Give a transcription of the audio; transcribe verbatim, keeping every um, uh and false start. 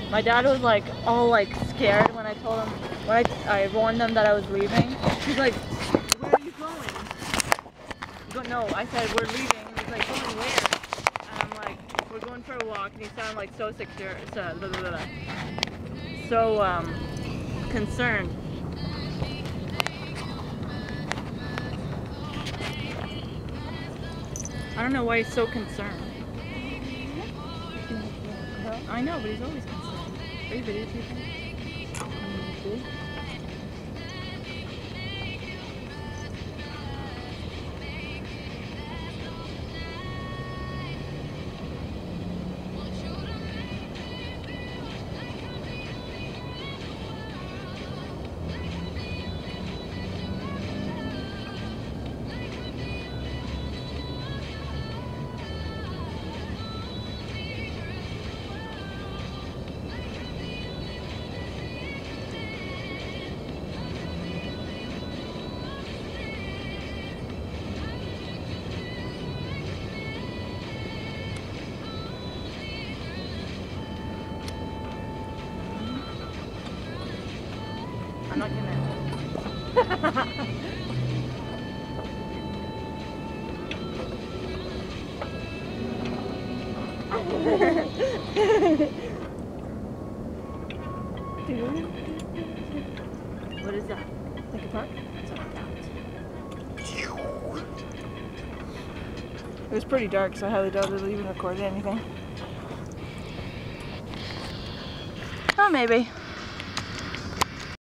My dad was like all like scared when I told him, when I, I warned them that I was leaving. He's like, where are you going? I go, no, I said we're leaving. And he's like, going where? And I'm like, we're going for a walk. And he sounded like so secure, so, blah, blah, blah. so um, concerned. I don't know why he's so concerned. I know, but he's always concerned. Are you videotaping? I'm not gonna. What is that? Like a park? It's like that. It was pretty dark, so I highly doubt it even recorded anything. Oh, maybe.